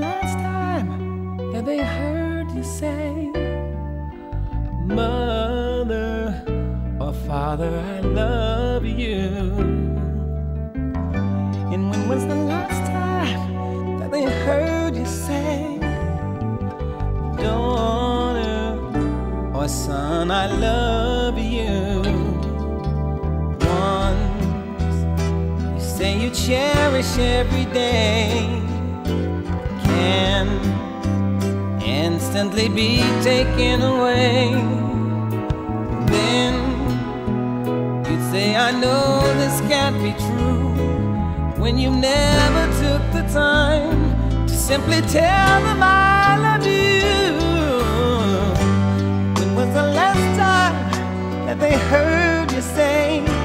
last time that they heard you say, Mother or Father, I love you? And when was the last time that they heard you say, Daughter or Son, I love you? Ones you say you cherish every day can instantly be taken away. Then you'd say, I know this can't be true, when you never took the time to simply tell them I love you. When was the last time that they heard you say,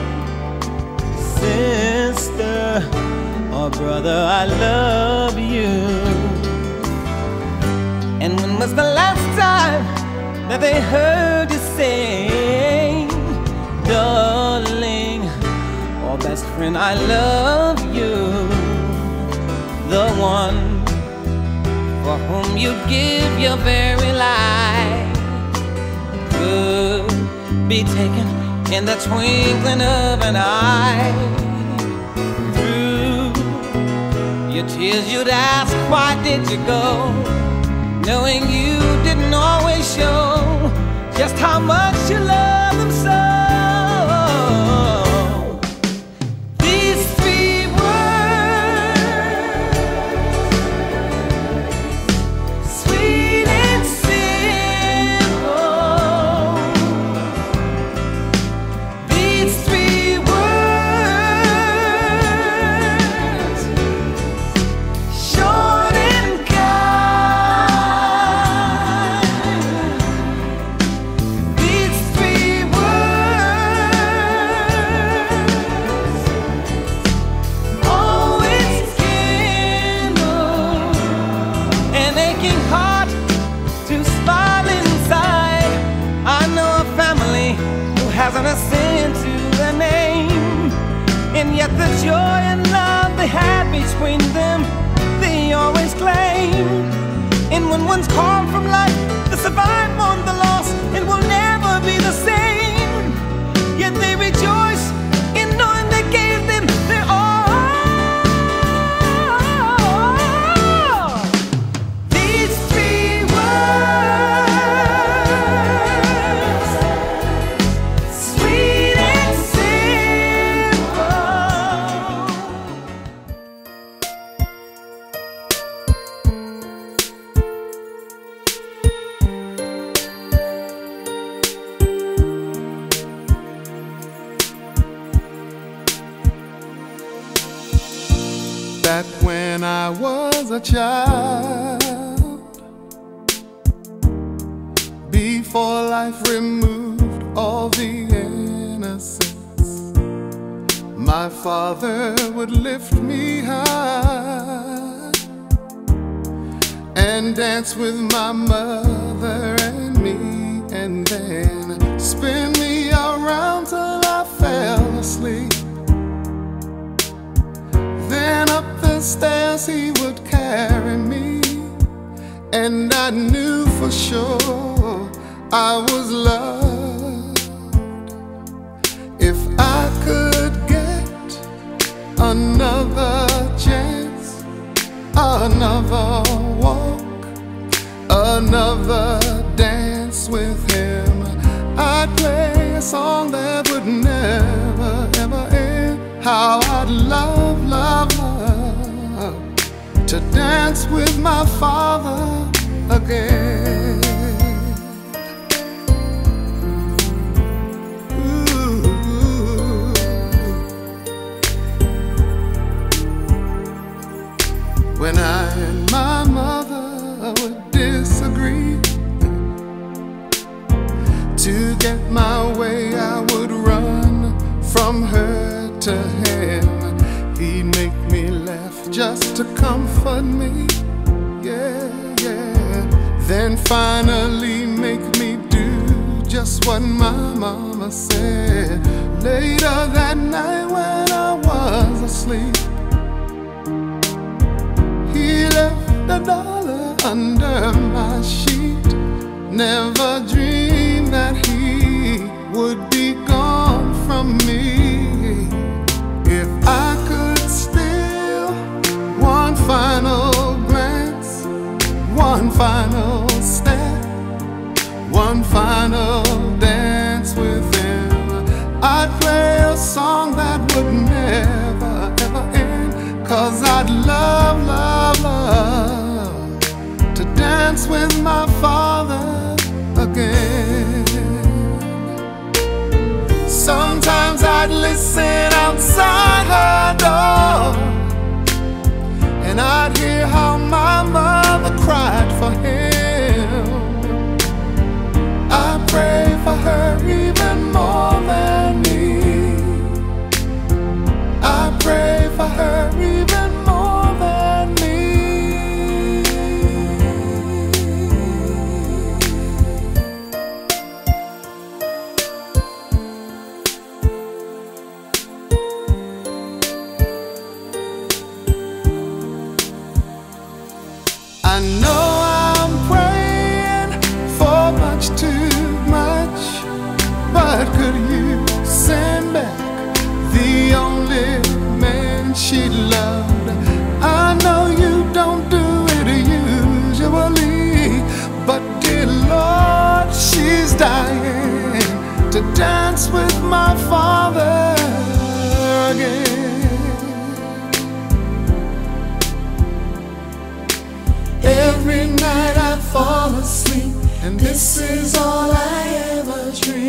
Sister or brother, I love you? And when was the last time that they heard you say, Darling or best friend, I love you? The one for whom you'd give your very life could be taken in the twinkling of an eye. Through your tears you'd ask, why did you go? Knowing you didn't always show just how much you love them so. These three words, sweet and simple. These three words, short and kind. These three words always kindle an aching heart to smile inside. I know a family who hasn't a sin to their name, and yet the joy and love they had between them, they always claim. And when one's called from life, the survive mourn the loss, it will never be the same. Yet they rejoice in knowing they gave them their all. These three words, sweet and simple. Back when I was a child, before life removed all the innocence, my father would lift me high and dance with my mother and me, and then spin me around till I fell asleep. Then up the stairs he would carry me, and I knew for sure I was loved. If I could get another chance, another walk, another dance with him, I'd play a song that would never ever end. How I'd love, love, love to dance with my father again. Ooh. When I and my mother would disagree, to get my way I would run from her to him. He'd make me laugh just to comfort me, yeah, yeah. Then finally make me do just what my mama said. Later that night when I was asleep, he left a $1 under my sheet. Never dreamed that he would be gone from me. If I could steal one final glance, one final step, one final dance with him, I'd play a song that would never ever end. 'Cause I'd love, love, love to dance with my father again. Sometimes I'd listen outside her door, and I'd hear how my mother cried for him. I pray for her even more than me. I pray for her even more than me. I know I'm praying for much too much, but could you send back the only man she loved? I know you don't do it usually, but dear Lord, she's dying to dance with my father again. Every night I fall asleep, and this is all I ever dream.